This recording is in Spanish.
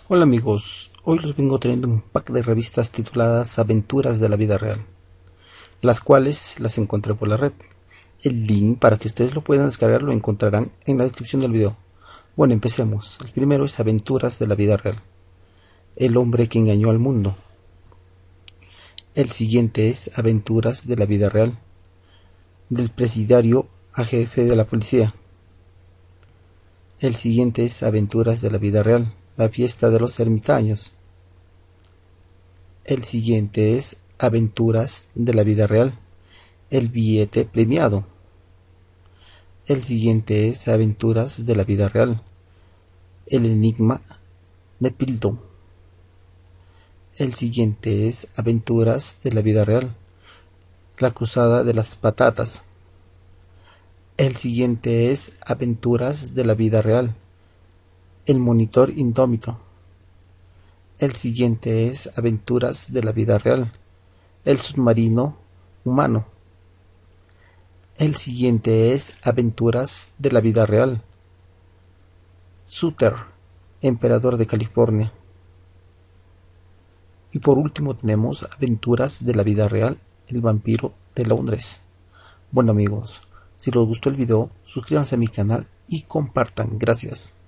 Hola amigos, hoy les vengo trayendo un pack de revistas tituladas Aventuras de la vida real, las cuales las encontré por la red. El link para que ustedes lo puedan descargar lo encontrarán en la descripción del video. Bueno, empecemos. El primero es Aventuras de la vida real, el hombre que engañó al mundo. El siguiente es Aventuras de la vida real, del presidiario a jefe de la policía. El siguiente es Aventuras de la vida real, la fiesta de los ermitaños. El siguiente es Aventuras de la vida real, el billete premiado. El siguiente es Aventuras de la vida real, el enigma de Piltdown. El siguiente es Aventuras de la vida real, la cruzada de las patatas. El siguiente es Aventuras de la vida real, el monitor indómito. El siguiente es Aventuras de la vida real, el submarino humano. El siguiente es Aventuras de la vida real, Sutter, emperador de California. Y por último tenemos Aventuras de la vida real, el vampiro de Londres. Bueno amigos, si les gustó el video, suscríbanse a mi canal y compartan. Gracias.